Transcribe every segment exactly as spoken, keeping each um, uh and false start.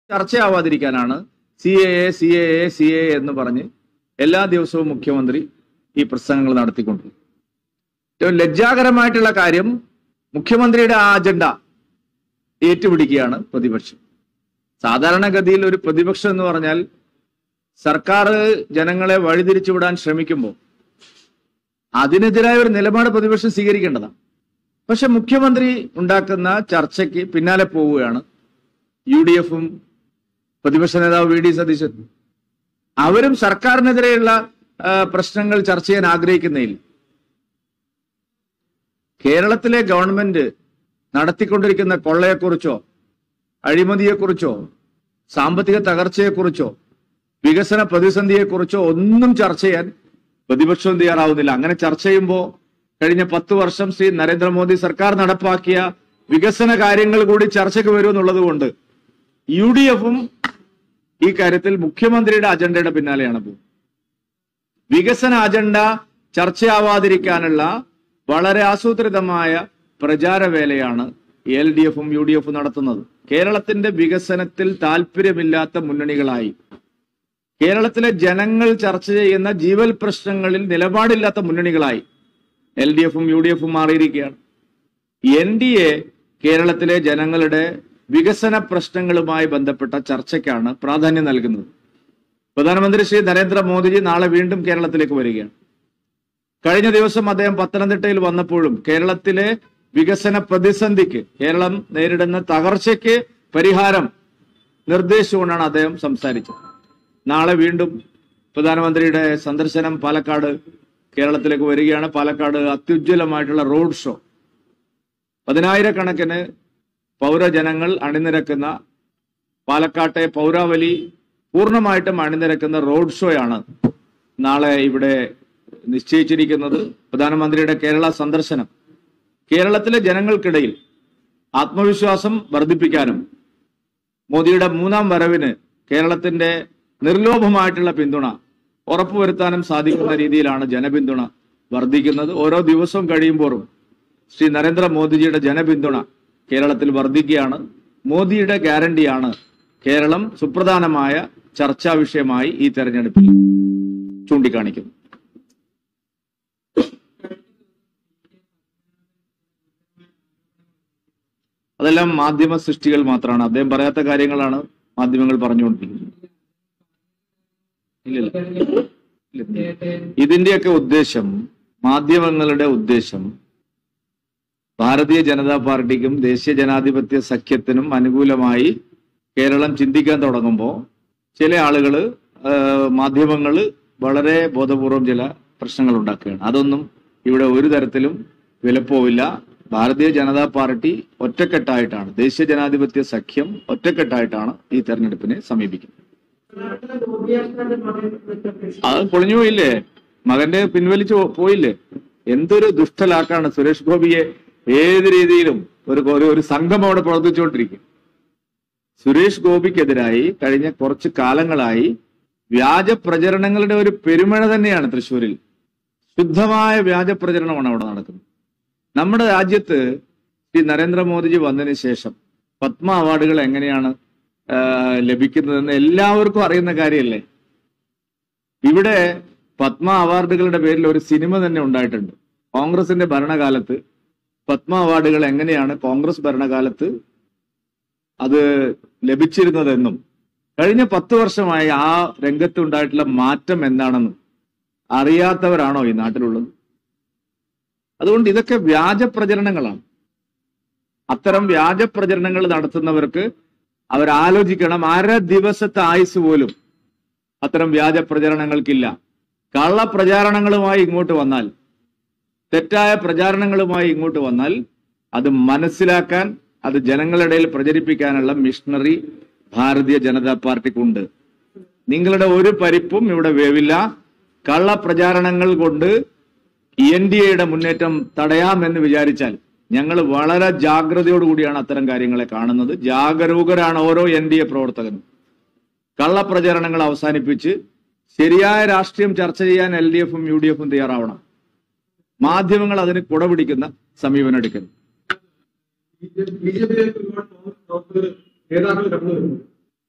ചർച്ചയാവാതിരിക്കാനാണ് C A A C A A C A എന്ന് പറഞ്ഞ് എല്ലാ ദിവസവും മുഖ്യമന്ത്രി ഈ പ്രസംഗങ്ങൾ നടത്തിക്കൊണ്ടിരിക്കും. ഏറ്റവും ലജ്ജാകരമായിട്ടുള്ള കാര്യം, മുഖ്യമന്ത്രിയുടെ ആ അജണ്ട ഏറ്റുപിടിക്കുകയാണ് പ്രതിപക്ഷം. സാധാരണഗതിയിൽ ഒരു പ്രതിപക്ഷം എന്ന് പറഞ്ഞാൽ സർക്കാർ ജനങ്ങളെ വഴിതിരിച്ചു വിടാൻ ശ്രമിക്കുമ്പോൾ അതിനെതിരായ ഒരു നിലപാട് പ്രതിപക്ഷം സ്വീകരിക്കേണ്ടതാണ്. പക്ഷെ മുഖ്യമന്ത്രി ഉണ്ടാക്കുന്ന ചർച്ചയ്ക്ക് പിന്നാലെ പോവുകയാണ് യു ഡി എഫും പ്രതിപക്ഷ നേതാവ് വി ഡി സതീശൻ. അവരും സർക്കാരിനെതിരെയുള്ള പ്രശ്നങ്ങൾ ചർച്ച ചെയ്യാൻ ആഗ്രഹിക്കുന്നില്ല. കേരളത്തിലെ ഗവൺമെന്റ് നടത്തിക്കൊണ്ടിരിക്കുന്ന കൊള്ളയെക്കുറിച്ചോ അഴിമതിയെക്കുറിച്ചോ സാമ്പത്തിക തകർച്ചയെക്കുറിച്ചോ വികസന പ്രതിസന്ധിയെക്കുറിച്ചോ ഒന്നും ചർച്ച ചെയ്യാൻ പ്രതിപക്ഷവും തയ്യാറാവുന്നില്ല. അങ്ങനെ ചർച്ച ചെയ്യുമ്പോൾ കഴിഞ്ഞ പത്ത് വർഷം ശ്രീ നരേന്ദ്രമോദി സർക്കാർ നടപ്പാക്കിയ വികസന കാര്യങ്ങൾ കൂടി ചർച്ചയ്ക്ക് വരുമെന്നുള്ളത് കൊണ്ട് യു ഡി എഫും ഈ കാര്യത്തിൽ മുഖ്യമന്ത്രിയുടെ അജണ്ടയുടെ പിന്നാലെയാണ് പോകുന്നത്. വികസന അജണ്ട ചർച്ചയാവാതിരിക്കാനുള്ള വളരെ ആസൂത്രിതമായ പ്രചാരവേലയാണ് എൽ ഡി എഫും യു ഡി എഫും നടത്തുന്നത്. കേരളത്തിന്റെ വികസനത്തിൽ താല്പര്യമില്ലാത്ത മുന്നണികളായി, കേരളത്തിലെ ജനങ്ങൾ ചർച്ച ചെയ്യുന്ന ജീവൽ പ്രശ്നങ്ങളിൽ നിലപാടില്ലാത്ത മുന്നണികളായി എൽ ഡി എഫും യു ഡി എഫും മാറിയിരിക്കുകയാണ്. എൻ ഡി എ കേരളത്തിലെ ജനങ്ങളുടെ വികസന പ്രശ്നങ്ങളുമായി ബന്ധപ്പെട്ട ചർച്ചയ്ക്കാണ് പ്രാധാന്യം നൽകുന്നത്. പ്രധാനമന്ത്രി ശ്രീ നരേന്ദ്രമോദിജി നാളെ വീണ്ടും കേരളത്തിലേക്ക് വരികയാണ്. കഴിഞ്ഞ ദിവസം അദ്ദേഹം പത്തനംതിട്ടയിൽ വന്നപ്പോഴും കേരളത്തിലെ വികസന പ്രതിസന്ധിക്ക്, കേരളം നേരിടുന്ന തകർച്ചയ്ക്ക് പരിഹാരം നിർദ്ദേശിച്ചുകൊണ്ടാണ് അദ്ദേഹം സംസാരിച്ചത്. നാളെ വീണ്ടും പ്രധാനമന്ത്രിയുടെ സന്ദർശനം പാലക്കാട് കേരളത്തിലേക്ക് വരികയാണ്. പാലക്കാട് അത്യുജ്വലമായിട്ടുള്ള റോഡ് ഷോ, പതിനായിരക്കണക്കിന് പൗരജനങ്ങൾ അണിനിരക്കുന്ന പാലക്കാട്ടെ പൗരാവലി പൂർണ്ണമായിട്ടും അണിനിരക്കുന്ന റോഡ് ഷോയാണ് നാളെ ഇവിടെ നിശ്ചയിച്ചിരിക്കുന്നത്. പ്രധാനമന്ത്രിയുടെ കേരള സന്ദർശനം കേരളത്തിലെ ജനങ്ങൾക്കിടയിൽ ആത്മവിശ്വാസം വർദ്ധിപ്പിക്കാനും മോദിയുടെ മൂന്നാം വരവിന് കേരളത്തിന്റെ നിർലോഭമായിട്ടുള്ള പിന്തുണ ഉറപ്പുവരുത്താനും സാധിക്കുന്ന രീതിയിലാണ് ജനപിന്തുണ വർദ്ധിക്കുന്നത്. ഓരോ ദിവസവും കഴിയുമ്പോഴും ശ്രീ നരേന്ദ്രമോദിജിയുടെ ജനപിന്തുണ കേരളത്തിൽ വർദ്ധിക്കുകയാണ്. മോദിയുടെ ഗ്യാരണ്ടിയാണ് കേരളം സുപ്രധാനമായ ചർച്ചാ വിഷയമായി ഈ തെരഞ്ഞെടുപ്പിൽ ചൂണ്ടിക്കാണിക്കുന്നത്. അതെല്ലാം മാധ്യമ സൃഷ്ടികൾ മാത്രമാണ്. അദ്ദേഹം പറയാത്ത കാര്യങ്ങളാണ് മാധ്യമങ്ങൾ പറഞ്ഞുകൊണ്ടിരിക്കുന്നത്. ഇല്ലല്ല, ഇതിന്റെയൊക്കെ ഉദ്ദേശം, മാധ്യമങ്ങളുടെ ഉദ്ദേശം ഭാരതീയ ജനതാ പാർട്ടിക്കും ദേശീയ ജനാധിപത്യ സഖ്യത്തിനും അനുകൂലമായി കേരളം ചിന്തിക്കാൻ തുടങ്ങുമ്പോൾ ചില ആളുകൾ, മാധ്യമങ്ങൾ വളരെ ബോധപൂർവം ചില പ്രശ്നങ്ങൾ ഉണ്ടാക്കുകയാണ്. അതൊന്നും ഇവിടെ ഒരു തരത്തിലും വിലപ്പോവില്ല. ഭാരതീയ ജനതാ പാർട്ടി ഒറ്റക്കെട്ടായിട്ടാണ്, ദേശീയ ജനാധിപത്യ സഖ്യം ഒറ്റക്കെട്ടായിട്ടാണ് ഈ തെരഞ്ഞെടുപ്പിനെ സമീപിക്കുന്നത്. അത് പൊളിഞ്ഞു പോയില്ലേ, മകന്റെ പിൻവലിച്ചു പോയില്ലേ. എന്തൊരു ദുഷ്ടലാക്കാണ് സുരേഷ് ഗോപിയെ ഏത് രീതിയിലും ഒരു ഒരു സംഘം അവിടെ പ്രവർത്തിച്ചുകൊണ്ടിരിക്കും. സുരേഷ് ഗോപിക്കെതിരായി കഴിഞ്ഞ കുറച്ച് കാലങ്ങളായി വ്യാജ പ്രചരണങ്ങളുടെ ഒരു പെരുമഴ തന്നെയാണ് തൃശ്ശൂരിൽ. ശുദ്ധമായ വ്യാജ പ്രചരണമാണ് അവിടെ നടക്കുന്നത്. നമ്മുടെ രാജ്യത്ത് ശ്രീ നരേന്ദ്രമോദിജി വന്നതിന് ശേഷം പത്മ അവാർഡുകൾ എങ്ങനെയാണ് ലഭിക്കുന്നതെന്ന് എല്ലാവർക്കും അറിയുന്ന കാര്യമല്ലേ. ഇവിടെ പത്മ അവാർഡുകളുടെ പേരിൽ ഒരു സിനിമ തന്നെ ഉണ്ടായിട്ടുണ്ട്. കോൺഗ്രസിന്റെ ഭരണകാലത്ത് പത്മ അവാർഡുകൾ എങ്ങനെയാണ് കോൺഗ്രസ് ഭരണകാലത്ത് അത് ലഭിച്ചിരുന്നതെന്നും കഴിഞ്ഞ പത്ത് വർഷമായി ആ രംഗത്തുണ്ടായിട്ടുള്ള മാറ്റം എന്താണെന്നും അറിയാത്തവരാണോ ഈ നാട്ടിലുള്ളത്? അതുകൊണ്ട് ഇതൊക്കെ വ്യാജ പ്രചരണങ്ങളാണ്. അത്തരം വ്യാജ പ്രചരണങ്ങൾ നടത്തുന്നവർക്ക് അവരാലോചിക്കണം, അര ദിവസത്തെ ആയുസ് പോലും അത്തരം വ്യാജ പ്രചരണങ്ങൾക്കില്ല. കള്ള പ്രചാരണങ്ങളുമായി ഇങ്ങോട്ട് വന്നാൽ, തെറ്റായ പ്രചാരണങ്ങളുമായി ഇങ്ങോട്ട് വന്നാൽ അത് മനസ്സിലാക്കാൻ, അത് ജനങ്ങളുടെ പ്രചരിപ്പിക്കാനുള്ള മിഷണറി ഭാരതീയ ജനതാ പാർട്ടിക്കുണ്ട്. നിങ്ങളുടെ ഒരു പരിപ്പും ഇവിടെ വേവില്ല. കള്ള പ്രചാരണങ്ങൾ കൊണ്ട് എൻ ഡി എയുടെ മുന്നേറ്റം തടയാമെന്ന് വിചാരിച്ചാൽ ഞങ്ങൾ വളരെ ജാഗ്രതയോടുകൂടിയാണ് അത്തരം കാര്യങ്ങളെ കാണുന്നത്. ജാഗരൂകരാണ് ഓരോ എൻ ഡി എ പ്രവർത്തകനും. കള്ളപ്രചാരണങ്ങൾ അവസാനിപ്പിച്ച് ശരിയായ രാഷ്ട്രീയം ചർച്ച ചെയ്യാൻ എൽ ഡി എഫും യു ഡി എഫും തയ്യാറാവണം. മാധ്യമങ്ങൾ അതിന് കുടപിടിക്കുന്ന സമീപനം എടുക്കുന്നു.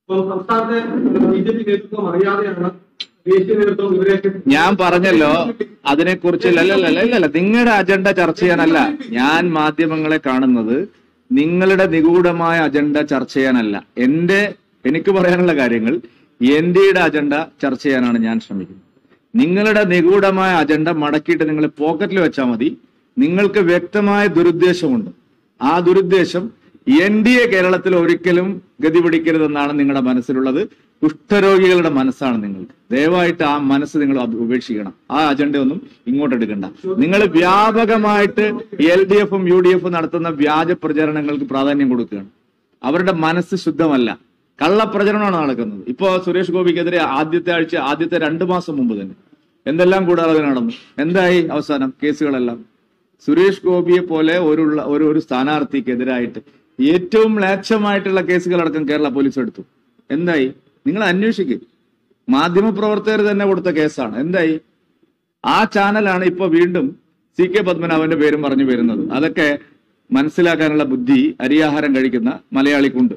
സംസ്ഥാനത്തെ ബി ജെ പി നേതൃത്വം അറിയാതെയാണ് ദേശീയ നേതൃത്വം ഇവരെയൊക്കെ. ഞാൻ പറഞ്ഞല്ലോ അതിനെക്കുറിച്ച്. അല്ലല്ല, നിങ്ങളുടെ അജണ്ട ചർച്ച ചെയ്യാനല്ല ഞാൻ മാധ്യമങ്ങളെ കാണുന്നത്. നിങ്ങളുടെ നിഗൂഢമായ അജണ്ട ചർച്ച ചെയ്യാനല്ല. എന്റെ എനിക്ക് പറയാനുള്ള കാര്യങ്ങൾ എൻ ഡിയുടെ അജണ്ട ചർച്ച ചെയ്യാനാണ് ഞാൻ ശ്രമിക്കുന്നത്. നിങ്ങളുടെ നിഗൂഢമായ അജണ്ട മടക്കിയിട്ട് നിങ്ങൾ പോക്കറ്റിൽ വെച്ചാൽ മതി. നിങ്ങൾക്ക് വ്യക്തമായ ദുരുദ്ദേശമുണ്ട്. ആ ദുരുദ്ദേശം എൻ ഡി എ കേരളത്തിൽ ഒരിക്കലും ഗതി പിടിക്കരുതെന്നാണ് നിങ്ങളുടെ മനസ്സിലുള്ളത്. കുഷ്ഠരോഗികളുടെ മനസ്സാണ് നിങ്ങൾക്ക്. ദയവായിട്ട് ആ മനസ്സ് നിങ്ങൾ ഉപേക്ഷിക്കണം. ആ അജണ്ട ഒന്നും ഇങ്ങോട്ട് എടുക്കണ്ട. നിങ്ങൾ വ്യാപകമായിട്ട് എൽ ഡി എഫും യു ഡി എഫും നടത്തുന്ന വ്യാജ പ്രചരണങ്ങൾക്ക് പ്രാധാന്യം കൊടുക്കുകയാണ്. അവരുടെ മനസ്സ് ശുദ്ധമല്ല. കള്ളപ്രചരണമാണ് നടക്കുന്നത്. ഇപ്പോ സുരേഷ് ഗോപിക്കെതിരെ ആദ്യത്തെ ആഴ്ച ആദ്യത്തെ രണ്ടു മാസം മുമ്പ് തന്നെ എന്തെല്ലാം കൂടാതെ നടന്നു. എന്തായി അവസാനം? കേസുകളെല്ലാം സുരേഷ് ഗോപിയെ പോലെ ഒരു ഒരു ഒരു സ്ഥാനാർത്ഥിക്കെതിരായിട്ട് ഏറ്റവും മ്ലേച്ഛമായിട്ടുള്ള കേസുകളടക്കം കേരള പോലീസ് എടുത്തു. എന്തായി? നിങ്ങൾ അന്വേഷിക്കുക. മാധ്യമപ്രവർത്തകർ തന്നെ കൊടുത്ത കേസാണ്. എന്തായി? ആ ചാനലാണ് ഇപ്പൊ വീണ്ടും സി കെ പത്മനാഭന്റെ പേരും പറഞ്ഞു വരുന്നത്. അതൊക്കെ മനസ്സിലാക്കാനുള്ള ബുദ്ധി അരിയാഹാരം കഴിക്കുന്ന മലയാളിക്കുണ്ട്.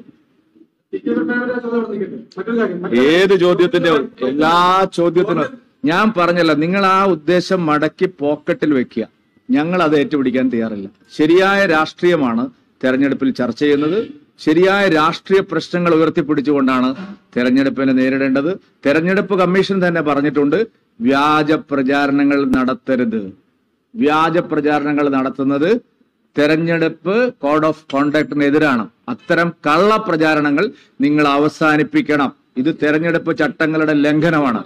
ഏത് ചോദ്യത്തിന്റെ എല്ലാ ചോദ്യത്തിനും ഞാൻ പറഞ്ഞല്ല, നിങ്ങൾ ആ ഉദ്ദേശം മടക്കി പോക്കറ്റിൽ വെക്കുക. ഞങ്ങൾ അത് ഏറ്റുപിടിക്കാൻ തയ്യാറില്ല. ശരിയായ രാഷ്ട്രീയമാണ് തെരഞ്ഞെടുപ്പിൽ ചർച്ച ചെയ്യുന്നത്. ശരിയായ രാഷ്ട്രീയ പ്രശ്നങ്ങൾ ഉയർത്തിപ്പിടിച്ചുകൊണ്ടാണ് തെരഞ്ഞെടുപ്പിനെ നേരിടേണ്ടത്. തെരഞ്ഞെടുപ്പ് കമ്മീഷൻ തന്നെ പറഞ്ഞിട്ടുണ്ട്, വ്യാജ പ്രചാരണങ്ങൾ നടത്തരുത്. വ്യാജ പ്രചാരണങ്ങൾ നടത്തുന്നത് തെരഞ്ഞെടുപ്പ് കോഡ് ഓഫ് കോണ്ടക്ടിനെതിരാണ്. അത്തരം കള്ള പ്രചാരണങ്ങൾ നിങ്ങൾ അവസാനിപ്പിക്കണം. ഇത് തെരഞ്ഞെടുപ്പ് ചട്ടങ്ങളുടെ ലംഘനമാണ്.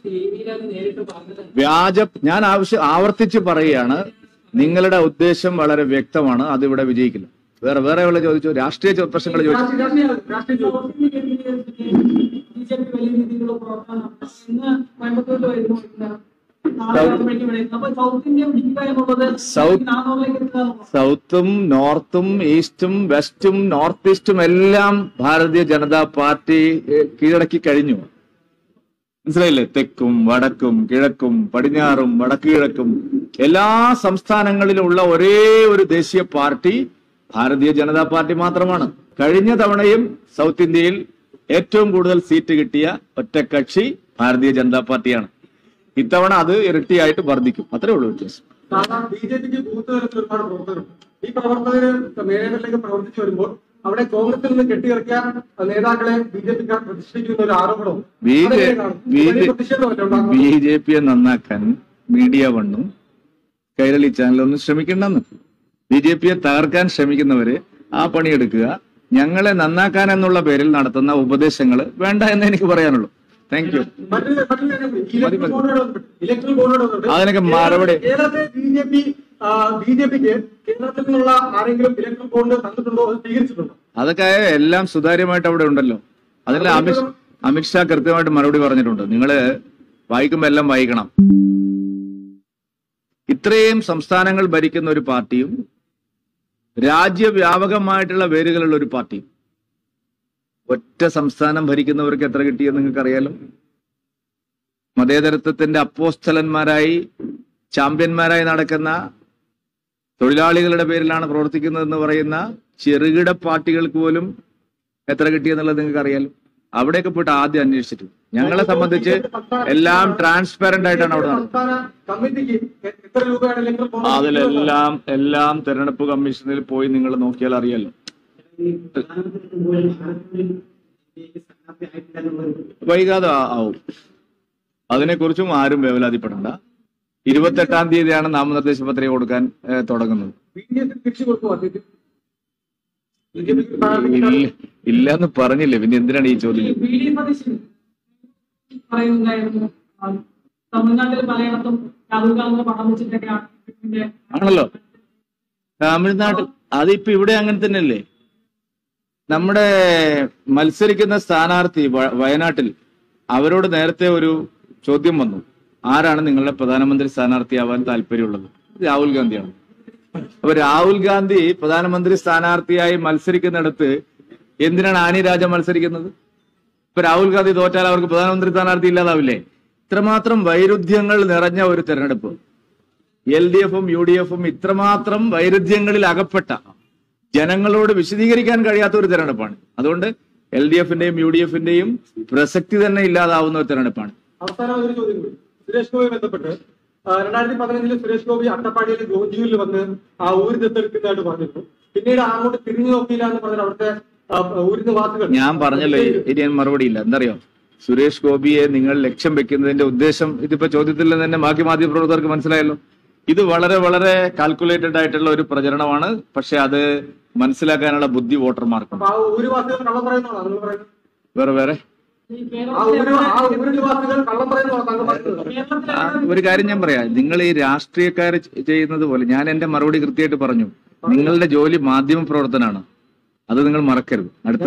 വ്യാജ ഞാൻ ആവശ്യം ആവർത്തിച്ച് പറയുകയാണ്, നിങ്ങളുടെ ഉദ്ദേശം വളരെ വ്യക്തമാണ്. അതിവിടെ വിജയിക്കില്ല. വേറെ വേറെ ഉള്ള ചോദിച്ചു, രാഷ്ട്രീയ പ്രശ്നങ്ങൾ ചോദിച്ചു. സൗത്തും നോർത്തും ഈസ്റ്റും വെസ്റ്റും നോർത്ത് ഈസ്റ്റും എല്ലാം ഭാരതീയ ജനതാ പാർട്ടി കീഴടക്കി കഴിഞ്ഞു. മനസ്സിലായില്ലേ? തെക്കും വടക്കും കിഴക്കും പടിഞ്ഞാറും വടക്ക് കിഴക്കും എല്ലാ സംസ്ഥാനങ്ങളിലുള്ള ഒരേ ഒരു ദേശീയ പാർട്ടി ഭാരതീയ ജനതാ പാർട്ടി മാത്രമാണ്. കഴിഞ്ഞ തവണയും സൗത്ത് ഇന്ത്യയിൽ ഏറ്റവും കൂടുതൽ സീറ്റ് കിട്ടിയ ഒറ്റക്കക്ഷി ഭാരതീയ ജനതാ പാർട്ടിയാണ്. ഇത്തവണ അത് ഇരട്ടിയായിട്ട് വർദ്ധിക്കും. അത്രേ ഉള്ളൂ വ്യത്യാസം. ബി ജെ പിക്ക് ബൂത്ത് തലത്തിൽ ഒരുപാട് പ്രവർത്തകർ ഈ പ്രവർത്തകര് മേഖലയിലേക്ക് പ്രവർത്തിച്ചു വരുമ്പോൾ അവിടെ കോൺഗ്രസിൽ നിന്ന് കെട്ടിയിറക്കിയ നേതാക്കളെ ബി ജെ പിക്കാർ പ്രതിഷ്ഠിക്കുന്ന ഒരു ആരോപണവും ബി ജെ പിയെ നന്നാക്കാൻ മീഡിയ വണ്ണും കൈരളി ചാനലൊന്നും ശ്രമിക്കണ്ടെന്ന്. ബി ജെ പിയെ തകർക്കാൻ ശ്രമിക്കുന്നവര് ആ പണിയെടുക്കുക. ഞങ്ങളെ നന്നാക്കാൻ എന്നുള്ള പേരിൽ നടത്തുന്ന ഉപദേശങ്ങൾ വേണ്ട എന്ന് എനിക്ക് പറയാനുള്ളൂ. Thank you. അതിനൊക്കെ മറുപടി അതൊക്കെ എല്ലാം സുതാര്യമായിട്ട് അവിടെ ഉണ്ടല്ലോ. അതിൽ അമിത് അമിത്ഷാ കൃത്യമായിട്ട് മറുപടി പറഞ്ഞിട്ടുണ്ട്. നിങ്ങള് വായിക്കുമ്പോ എല്ലാം വായിക്കണം. ഇത്രയും സംസ്ഥാനങ്ങൾ ഭരിക്കുന്ന ഒരു പാർട്ടിയും രാജ്യവ്യാപകമായിട്ടുള്ള വേരുകളുള്ള ഒരു പാർട്ടിയും ഒറ്റ സംസ്ഥാനം ഭരിക്കുന്നവർക്ക് എത്ര കിട്ടിയെന്ന് നിങ്ങൾക്ക് അറിയാലോ. മതേതരത്വത്തിന്റെ അപ്പോസ്തലന്മാരായി ചാമ്പ്യന്മാരായി നടക്കുന്ന തൊഴിലാളികളുടെ പേരിലാണ് പ്രവർത്തിക്കുന്നതെന്ന് പറയുന്ന ചെറുകിട പാർട്ടികൾക്ക് പോലും എത്ര കിട്ടിയെന്നുള്ളത് നിങ്ങൾക്ക് അറിയാലോ. അവിടെയൊക്കെ പോയിട്ട് ആദ്യം അന്വേഷിച്ചിട്ട് ഞങ്ങളെ സംബന്ധിച്ച് എല്ലാം ട്രാൻസ്പെറന്റ് ആയിട്ടാണ് അവിടെ നടന്നത്. അതിലെല്ലാം എല്ലാം തെരഞ്ഞെടുപ്പ് കമ്മീഷനിൽ പോയി നിങ്ങൾ നോക്കിയാൽ അറിയാലോ. വൈകാതെ ആവും. അതിനെക്കുറിച്ചും ആരും വേവലാതിപ്പെടണ്ട. ഇരുപത്തെട്ടാം തീയതിയാണ് നാമനിർദ്ദേശ പത്രിക കൊടുക്കാൻ തുടങ്ങുന്നത്. ഇല്ലെന്ന് പറഞ്ഞില്ലേ, പിന്നെ എന്തിനാണ് ഈ ചോദ്യം? ആണല്ലോ തമിഴ്നാട്ടിൽ. അതിപ്പോ ഇവിടെ അങ്ങനെ തന്നെയല്ലേ. നമ്മുടെ മത്സരിക്കുന്ന സ്ഥാനാർത്ഥി വയനാട്ടിൽ അവരോട് നേരത്തെ ഒരു ചോദ്യം വന്നു, ആരാണ് നിങ്ങളുടെ പ്രധാനമന്ത്രി സ്ഥാനാർത്ഥിയാവാൻ താല്പര്യമുള്ളത്? രാഹുൽ ഗാന്ധിയാണ്. അപ്പൊ രാഹുൽ ഗാന്ധി പ്രധാനമന്ത്രി സ്ഥാനാർത്ഥിയായി മത്സരിക്കുന്നിടത്ത് എന്തിനാണ് ആനി രാജ മത്സരിക്കുന്നത്? ഇപ്പൊ രാഹുൽ ഗാന്ധി തോറ്റാൽ അവർക്ക് പ്രധാനമന്ത്രി സ്ഥാനാർത്ഥി ഇല്ലാതാവില്ലേ? ഇത്രമാത്രം വൈരുദ്ധ്യങ്ങൾ നിറഞ്ഞ ഒരു തെരഞ്ഞെടുപ്പ്. എൽ ഡി എഫും യു ഡി എഫും ഇത്രമാത്രം വൈരുദ്ധ്യങ്ങളിൽ അകപ്പെട്ട ജനങ്ങളോട് വിശദീകരിക്കാൻ കഴിയാത്ത ഒരു തെരഞ്ഞെടുപ്പാണ്. അതുകൊണ്ട് എൽ ഡി എഫിന്റെയും യു ഡി എഫിന്റെയും പ്രസക്തി തന്നെ ഇല്ലാതാവുന്ന ഒരു തെരഞ്ഞെടുപ്പാണ്. അവസാനം ഒരു ചോദ്യം കൂടി സുരേഷ് ഗോപി ബന്ധപ്പെട്ട് രണ്ടായിരത്തി പതിനഞ്ചില് സുരേഷ് ഗോപി അട്ടപ്പാടിയിൽ ഗോഞ്ചിയൂരിൽ വന്ന് ആ ഊര് ദത്തെടുക്കുന്നതായിട്ട് പറഞ്ഞിരുന്നു. പിന്നീട് അങ്ങോട്ട് തിരിഞ്ഞു നോക്കിയില്ല എന്ന് പറഞ്ഞാൽ അവിടുത്തെ ഊരിന് വാസുകൾ. ഞാൻ പറഞ്ഞല്ലോ, ഇനി ഞാൻ മറുപടി ഇല്ല. എന്തറിയോ, സുരേഷ് ഗോപിയെ നിങ്ങൾ ലക്ഷ്യം വെക്കുന്നതിന്റെ ഉദ്ദേശം ഇതിപ്പോ ചോദ്യത്തിൽ തന്നെ ബാക്കി മാധ്യമപ്രവർത്തകർക്ക് മനസ്സിലായല്ലോ. ഇത് വളരെ വളരെ കാൽക്കുലേറ്റഡ് ആയിട്ടുള്ള ഒരു പ്രചരണമാണ്. പക്ഷെ അത് മനസ്സിലാക്കാനുള്ള ബുദ്ധി വോട്ടർമാർക്ക്. വേറെ വേറെ ഒരു കാര്യം ഞാൻ പറയാം, നിങ്ങൾ ഈ രാഷ്ട്രീയക്കാർ ചെയ്യുന്നത് പോലെ ഞാൻ എന്റെ മറുപടി കൃത്യമായിട്ട് പറഞ്ഞു. നിങ്ങളുടെ ജോലി മാധ്യമ പ്രവർത്തനമാണ്, അത് നിങ്ങൾ മറക്കരുത്. അടുത്ത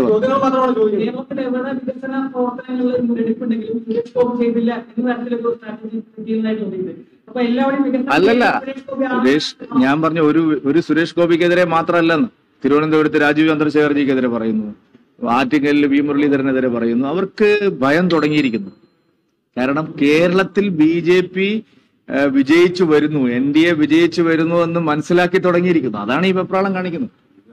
അല്ലല്ല സുരേഷ്, ഞാൻ പറഞ്ഞു ഒരു ഒരു സുരേഷ് ഗോപിക്കെതിരെ മാത്രമല്ലെന്ന്. തിരുവനന്തപുരത്ത് രാജീവ് ചന്ദ്രശേഖർജിക്കെതിരെ പറയുന്നു, ആറ്റിങ്ങലിൽ വി മുരളീധരനെതിരെ പറയുന്നു. അവർക്ക് ഭയം തുടങ്ങിയിരിക്കുന്നു. കാരണം കേരളത്തിൽ ബി ജെ പി വിജയിച്ചു വരുന്നു, എൻ ഡി എ വിജയിച്ചു വരുന്നു എന്ന് മനസ്സിലാക്കി തുടങ്ങിയിരിക്കുന്നു. അതാണ് ഈ വെപ്രാളം കാണിക്കുന്നത്.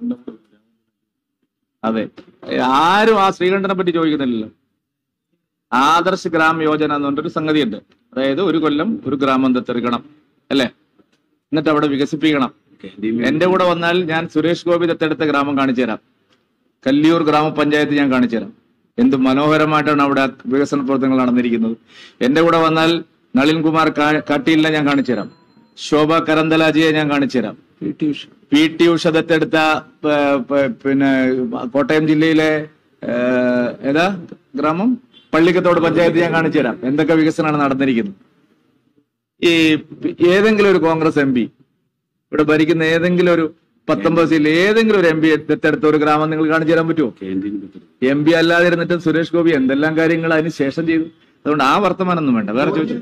അതെ, ആരും ആ ശ്രീകണ്ഠനെ പറ്റി ചോദിക്കുന്നില്ലല്ലോ. ആദർശ് ഗ്രാം യോജന എന്ന് പറഞ്ഞൊരു സംഗതിയുണ്ട്. അതായത് ഒരു കൊല്ലം ഒരു ഗ്രാമം ദത്തെടുക്കണം അല്ലെ, എന്നിട്ട് അവിടെ വികസിപ്പിക്കണം. എന്റെ കൂടെ വന്നാൽ ഞാൻ സുരേഷ് ഗോപി ദത്തെടുത്ത ഗ്രാമം കാണിച്ചു തരാം. കല്ലിയൂർ ഗ്രാമപഞ്ചായത്ത് ഞാൻ കാണിച്ചു തരാം. എന്ത് മനോഹരമായിട്ടാണ് അവിടെ വികസന പ്രവർത്തനങ്ങൾ നടന്നിരിക്കുന്നത്. എന്റെ കൂടെ വന്നാൽ നളിൻ കുമാർ കാട്ടിയിലിനെ ഞാൻ കാണിച്ചു തരാം. ശോഭ കരന്തലാജിയെ ഞാൻ കാണിച്ചു തരാം. പി ടി ഉഷ ദത്തെടുത്ത പിന്നെ കോട്ടയം ജില്ലയിലെ ഏതാ ഗ്രാമം, പള്ളിക്കത്തോട് പഞ്ചായത്ത് ഞാൻ കാണിച്ചു തരാം. എന്തൊക്കെ വികസനമാണ് നടന്നിരിക്കുന്നത്. ഈ ഏതെങ്കിലും ഒരു കോൺഗ്രസ് എം പി ഇവിടെ ഭരിക്കുന്ന ഏതെങ്കിലും ഒരു പത്തൊമ്പത് സീറ്റിൽ ഏതെങ്കിലും ഒരു എം പി ദത്തെടുത്ത ഒരു ഗ്രാമം നിങ്ങൾ കാണിച്ചു തരാൻ പറ്റുമോ? എം പി അല്ലാതെ ഇരുന്നിട്ട് സുരേഷ് ഗോപി എന്തെല്ലാം കാര്യങ്ങൾ അതിന് ശേഷം ചെയ്തു. അതുകൊണ്ട് ആ വർത്തമാനം ഒന്നും വേണ്ട. വേറെ ചോദിച്ചു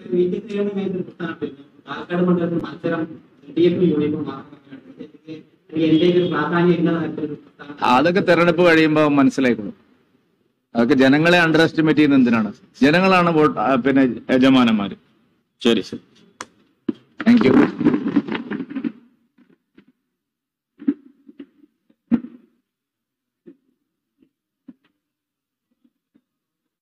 അതൊക്കെ തെരഞ്ഞെടുപ്പ് കഴിയുമ്പോൾ മനസ്സിലായിക്കോളും. അതൊക്കെ ജനങ്ങളെ അണ്ടർ എസ്റ്റിമേറ്റ് ചെയ്യുന്ന എന്തിനാണ്? ജനങ്ങളാണ് വോട്ട് പിന്നെ യജമാനന്മാര്. ശരി ശരി, താങ്ക് യു.